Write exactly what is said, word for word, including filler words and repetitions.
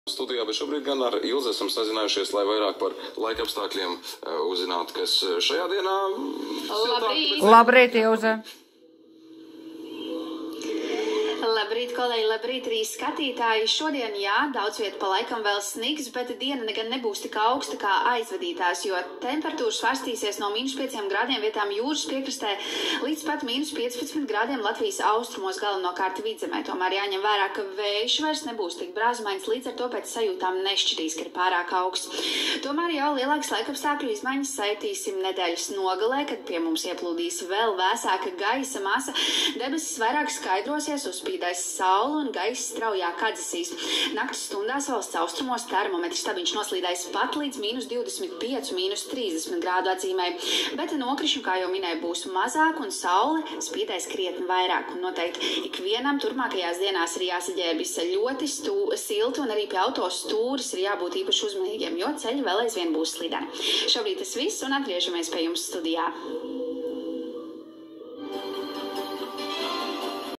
Studijā, bet šobrīd gan ar Ilzi esam sazinājušies, lai vairāk par laika apstākļiem uh, uzzinātu, kas šajā dienā... Labrīt! Bet... Labrīt, Ilze! Labrīt, kolēģi, labrīt arī skatītāji. Šodien, jā, daudz vieta pa laikam vēl sniks, bet diena gan nebūs tik augsta kā aizvadītās, jo temperatūra svārstīsies no mīnus pieciem grādiem vietām jūras piekrastē līdz pat mīnus piecpadsmit grādiem Latvijas austrumos, galvenokārt vidzemē. Tomēr jāņem vērā, ka vējš vairs nebūs tik brāzmains, līdz ar to pēc sajūtām nešķirīs, ka ir pārāk augsts. Tomēr jau lielākas laikapstākļu izmaiņas saitīsim nedēļas nogalē, kad pie mums ieplūdīs vēl vēsāka gaisa masa, debesis vairāk skaidrosies, uzspīdēs saule un gaiss straujāk atzisīs. Naktas stundās valsts austrumos termometrs stabiņš noslīdēs pat līdz mīnus divdesmit pieci, mīnus trīsdesmit grādu atzīmē, bet nokrišņu, kā jau minēju, būs mazāk un saule spīdēs krietni vairāk. Un noteikti ikvienam turpmākajās dienās ir jāsaģērbjas ļoti stū, silti un arī pie auto stūris ir jābūt īpaši uzmanīgiem, jo ceļi vēl aizvien būs slideni. Šobrīd tas viss un atgriežamies pie jums studijā.